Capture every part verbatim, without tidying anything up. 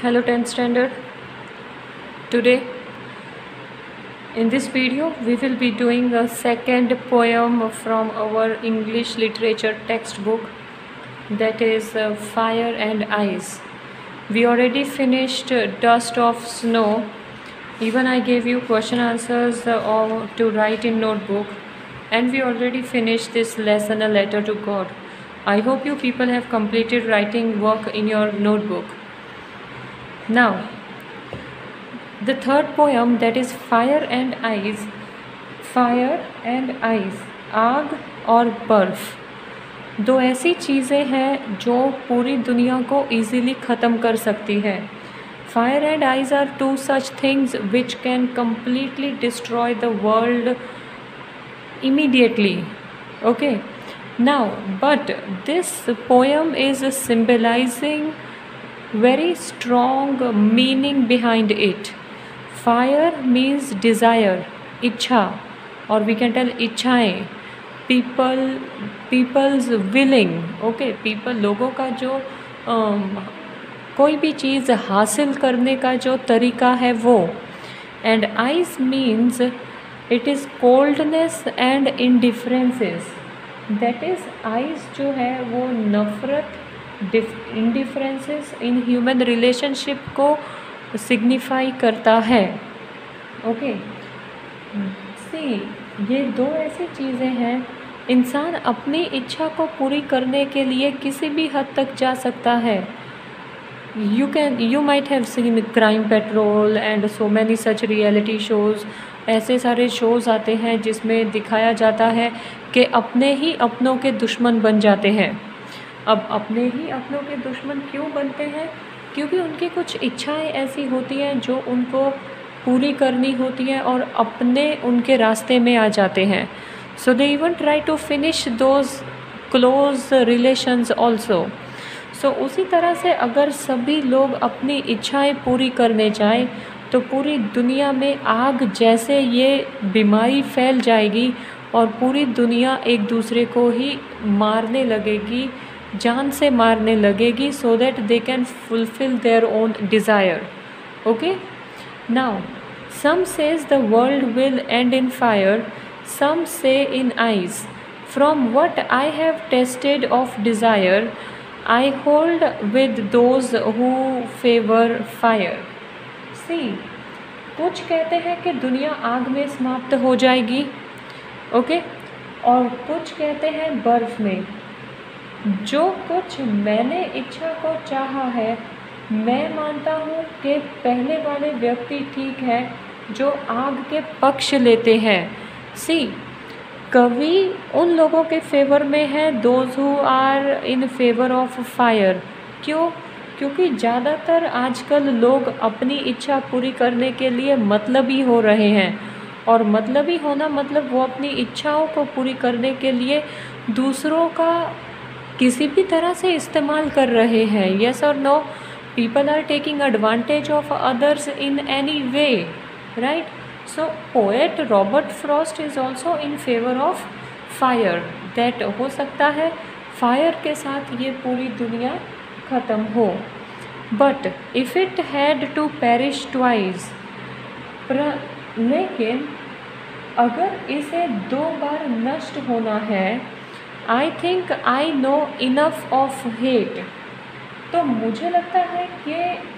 Hello tenth standard. Today in this video we will be doing a second poem from our English literature textbook, that is uh, Fire and Ice. We already finished uh, Dust of Snow. Even I gave you question answers uh, or to write in notebook, and we already finished this lesson, A Letter to God. I hope you people have completed writing work in your notebook. Now the third poem, that is Fire and Ice. Fire and Ice, आग और बर्फ़ दो ऐसी चीज़ें हैं जो पूरी दुनिया को इजीली ख़त्म कर सकती है. Fire and ice are two such things which can completely destroy the world immediately. Okay. Now, but this poem is symbolizing very strong meaning behind it. Fire means desire, इच्छा, or we can tell इच्छाएं. People, people's willing. Okay, people लोगों का जो um, कोई भी चीज़ हासिल करने का जो तरीका है वो. And ice means it is coldness and indifferences. That is, ice जो है वो नफ़रत, इंडिफरेंसेस इन ह्यूमन रिलेशनशिप को सिग्निफाई करता है. ओके सी, ये दो ऐसी चीज़ें हैं. इंसान अपनी इच्छा को पूरी करने के लिए किसी भी हद तक जा सकता है. You can you might have seen crime patrol and so many such reality shows. ऐसे सारे शोज़ आते हैं जिसमें दिखाया जाता है कि अपने ही अपनों के दुश्मन बन जाते हैं. अब अपने ही अपनों के दुश्मन क्यों बनते हैं? क्योंकि उनकी कुछ इच्छाएं ऐसी होती हैं जो उनको पूरी करनी होती हैं और अपने उनके रास्ते में आ जाते हैं. So they even try to finish those close relations also. So उसी तरह से अगर सभी लोग अपनी इच्छाएं पूरी करने जाएं तो पूरी दुनिया में आग जैसे ये बीमारी फैल जाएगी और पूरी दुनिया एक दूसरे को ही मारने लगेगी, जान से मारने लगेगी, so that they can fulfill their own desire. Okay? Now, some says the world will end in fire, some say in ice. From what I have tasted of desire, I hold with those who favor fire. See, कुछ कहते हैं कि दुनिया आग में समाप्त हो जाएगी. Okay okay? और कुछ कहते हैं बर्फ़ में. जो कुछ मैंने इच्छा को चाहा है, मैं मानता हूँ कि पहले वाले व्यक्ति ठीक है जो आग के पक्ष लेते हैं. सी, कवि उन लोगों के फेवर में है, those who are in favour of fire. क्यों? क्योंकि ज़्यादातर आजकल लोग अपनी इच्छा पूरी करने के लिए मतलबी हो रहे हैं. और मतलबी होना मतलब वो अपनी इच्छाओं को पूरी करने के लिए दूसरों का किसी भी तरह से इस्तेमाल कर रहे हैं. येस और no? People are taking advantage of others in any way, right? So poet Robert Frost is also in favour of fire. That हो सकता है फायर के साथ ये पूरी दुनिया ख़त्म हो. But if it had to perish twice, लेकिन अगर इसे दो बार नष्ट होना है, I think I know enough of hate, तो मुझे लगता है कि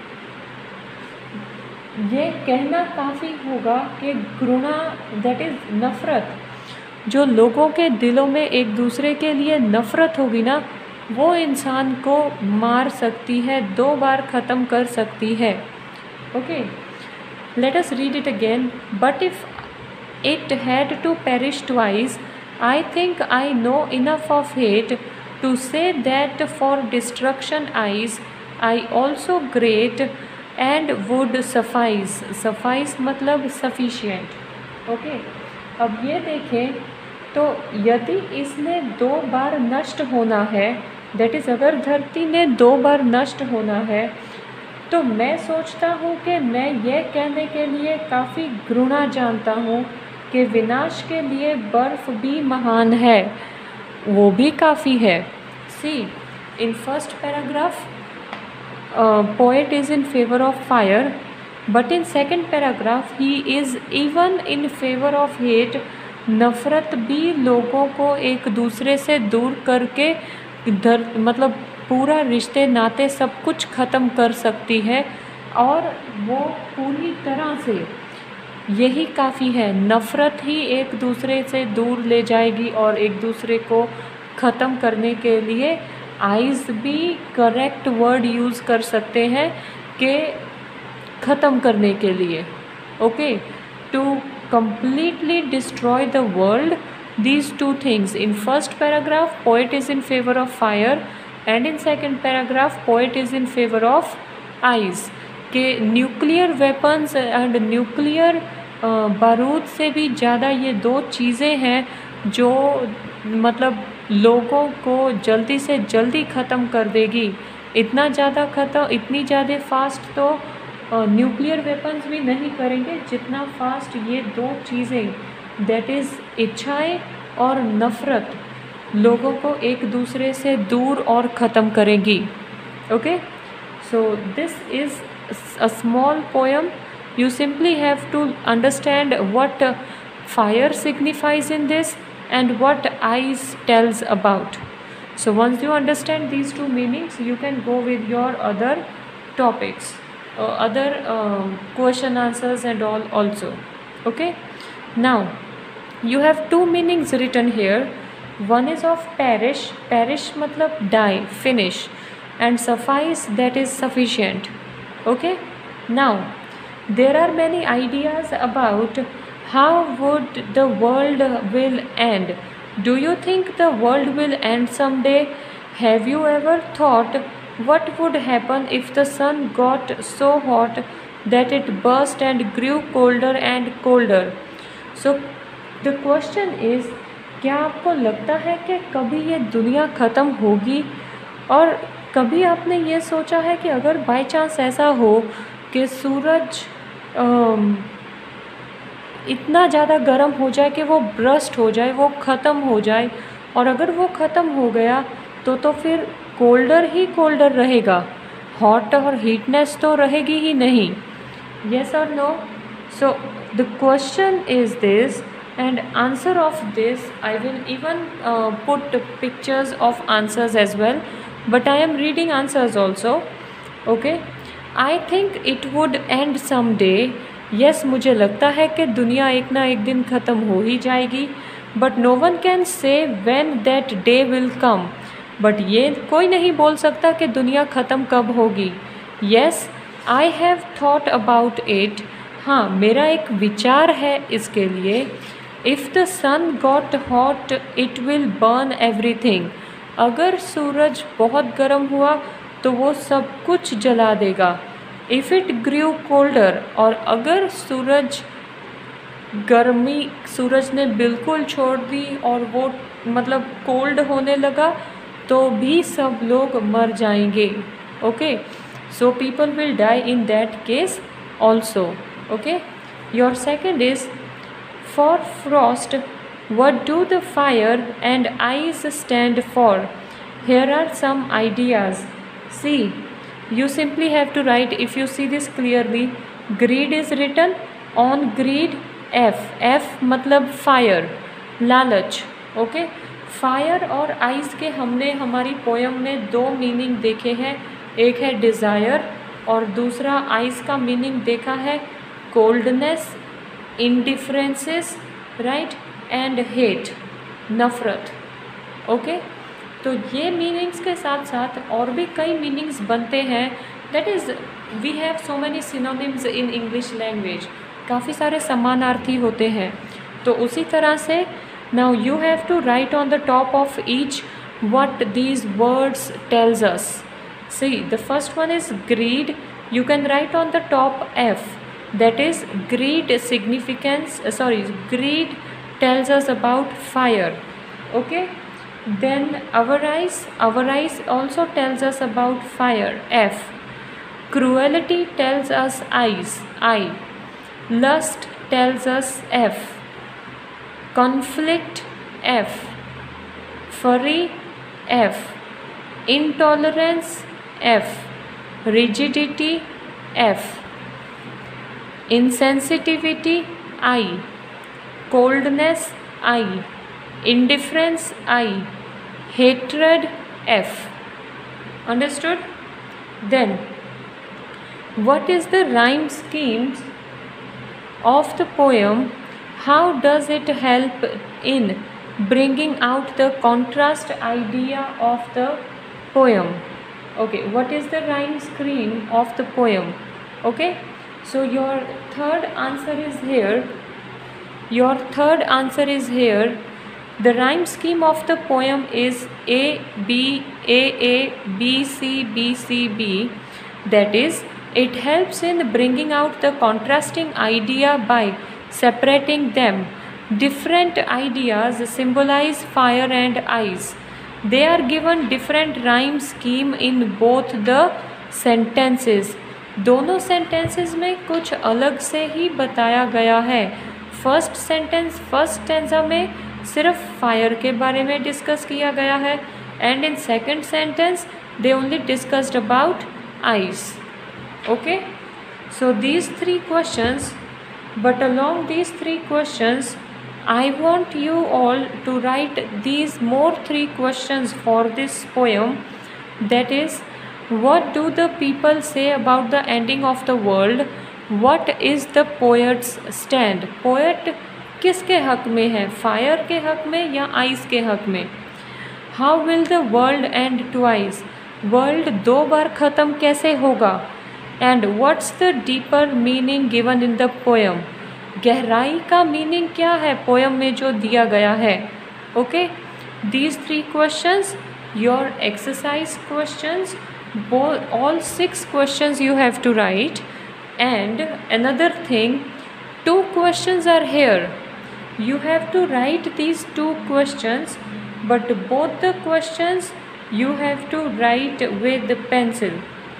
ये कहना काफ़ी होगा कि घृणा, दैट इज़ नफ़रत, जो लोगों के दिलों में एक दूसरे के लिए नफ़रत होगी ना, वो इंसान को मार सकती है, दो बार ख़त्म कर सकती है. Okay, let us read it again. But if it had to perish twice, I think I know enough of hate to say that for destruction eyes I also great and would suffice. Suffice मतलब sufficient. Okay? अब ये देखें तो यदि इसने दो बार नष्ट होना है, that is अगर धरती ने दो बार नष्ट होना है, तो मैं सोचता हूँ कि मैं ये कहने के लिए काफ़ी घृणा जानता हूँ कि विनाश के लिए बर्फ़ भी महान है, वो भी काफ़ी है. See, in first paragraph uh, poet is in favor of fire, but in second paragraph he is even in favor of hate. नफ़रत भी लोगों को एक दूसरे से दूर करके धर मतलब पूरा रिश्ते नाते सब कुछ ख़त्म कर सकती है, और वो पूरी तरह से यही काफ़ी है। नफ़रत ही एक दूसरे से दूर ले जाएगी और एक दूसरे को ख़त्म करने के लिए आइज़ भी करेक्ट वर्ड यूज़ कर सकते हैं कि ख़त्म करने के लिए। Okay, to completely destroy the world, these two things. In first paragraph poet is in favor of fire, and in second paragraph poet is in favor of ice, कि nuclear weapons and nuclear बारूद से भी ज़्यादा ये दो चीज़ें हैं जो मतलब लोगों को जल्दी से जल्दी ख़त्म कर देगी। इतना ज़्यादा ख़त्म इतनी ज़्यादा फास्ट तो न्यूक्लियर वेपन्स भी नहीं करेंगे जितना फास्ट ये दो चीज़ें, दैट इज़ इच्छाएं और नफ़रत, लोगों को एक दूसरे से दूर और ख़त्म करेंगी। Okay, so this is a small poem. You simply have to understand what uh, fire signifies in this and what ice tells about. So once you understand these two meanings, you can go with your other topics, uh, other uh, question answers and all also. Okay, now you have two meanings written here. One is of perish, perish matlab die, finish, and suffice, that is sufficient. Okay, now there are many ideas about how would the world will end. Do you think the world will end someday? Have you ever thought what would happen if the sun got so hot that it burst and grew colder and colder? So the question is, क्या आपको लगता है कि कभी ये दुनिया ख़त्म होगी? और कभी आपने ये सोचा है कि अगर बाय चांस ऐसा हो कि सूरज Um, इतना ज़्यादा गर्म हो जाए कि वो ब्रस्ट हो जाए, वो ख़त्म हो जाए, और अगर वो ख़त्म हो गया तो तो फिर कोल्डर ही कोल्डर रहेगा, हॉट और हीटनेस तो रहेगी ही नहीं। येस और no? So the question is this, and answer of this I will even put pictures of answers as well, but I am reading answers also. Okay, I think it would end some day. Yes, मुझे लगता है कि दुनिया एक ना एक दिन ख़त्म हो ही जाएगी, but no one can say when that day will come. But ये कोई नहीं बोल सकता कि दुनिया ख़त्म कब होगी. Yes, I have thought about it. हाँ, मेरा एक विचार है इसके लिए. If the sun got hot it will burn everything. अगर सूरज बहुत गर्म हुआ तो वो सब कुछ जला देगा. इफ़ इट ग्रू कोल्डर, और अगर सूरज गर्मी सूरज ने बिल्कुल छोड़ दी और वो मतलब कोल्ड होने लगा तो भी सब लोग मर जाएंगे. Okay, so people will die in that case also. Okay, your second is for frost what do the fire and ice stand for? Here are some ideas. See, you simply have to write, if you see this clearly, greed is written. On greed, F. F मतलब fire, लालच. Okay, fire और ice के हमने हमारी poem में दो meaning देखे हैं. एक है डिज़ायर और दूसरा आइस का मीनिंग देखा है coldness, indifferences, right, and hate, नफ़रत. ओके, तो ये मीनिंग्स के साथ साथ और भी कई मीनिंग्स बनते हैं. That is we have so many synonyms in English language. काफ़ी सारे समानार्थी होते हैं. तो उसी तरह से now you have to write on the top of each what these words tells us. See, the first one is greed. You can write on the top F. That is greed significance. Uh, sorry, greed tells us about fire. Okay. Then avarice. Avarice also tells us about fire. F. Cruelty tells us ice. I. Lust tells us F. Conflict. F. Fury. F. Intolerance. F. rigidity F, insensitivity I, coldness I, indifference I, hatred F. Understood? Then what is the rhyme scheme of the poem? How does it help in bringing out the contrast idea of the poem? Okay, what is the rhyme scheme of the poem? Okay, so your third answer is here. Your third answer is here. The rhyme scheme of the poem is A, B, A, A, B, C, B, C, B. That is, it helps in bringing out the contrasting idea by separating them. Different ideas symbolize fire and ice. They are given different rhyme scheme in both the sentences. दोनों sentences में कुछ अलग से ही बताया गया है. First sentence first stanza में सिर्फ फायर के बारे में डिस्कस किया गया है, and in second sentence they only discussed about ice. Okay, so these three questions, but along these three questions I want you all to write these more three questions for this poem. That is, what do the people say about the ending of the world? What is the poet's stand? Poet किसके हक में है, fire के हक में या ice के हक में? How will the world end twice? World दो बार ख़त्म कैसे होगा? And what's the deeper meaning given in the poem? गहराई का मीनिंग क्या है पोएम में जो दिया गया है? Okay, these three questions your exercise questions, all six questions you have to write. And another thing, two questions are here. You have to write these two questions, but both the questions you have to write with the pencil.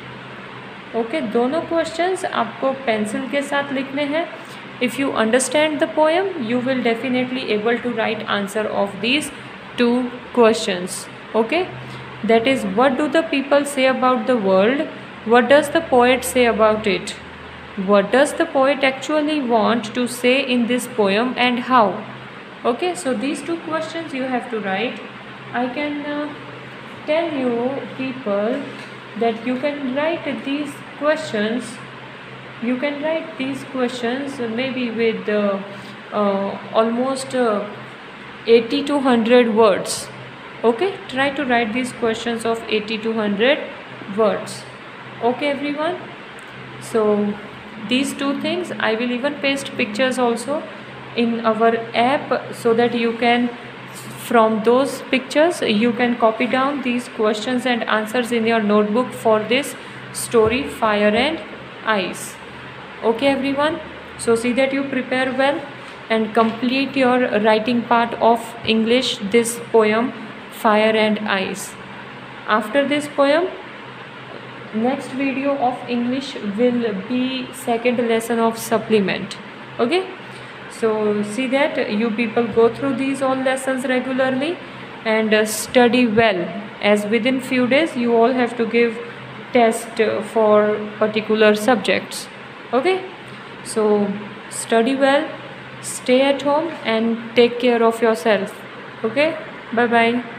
Okay, दोनों questions आपको pencil के साथ लिखने हैं. If you understand the poem you will definitely able to write answer of these two questions. Okay, that is, what do the people say about the world? What does the poet say about it? What does the poet actually want to say in this poem and how? Okay, so these two questions you have to write. I can uh, tell you people that you can write these questions. You can write these questions maybe with uh, uh, almost uh, eighty to one hundred words. Okay, try to write these questions of eighty to one hundred words. Okay, everyone. So these two things, I will even paste pictures also in our app so that you can, from those pictures you can copy down these questions and answers in your notebook for this story Fire and Ice. Okay everyone, so see that you prepare well and complete your writing part of English, this poem Fire and Ice. After this poem, next video of English will be second lesson of supplement. Okay, so see that you people go through these all lessons regularly and uh, study well, as within few days you all have to give test uh, for particular subjects. Okay, so study well, stay at home and take care of yourself. Okay, bye bye.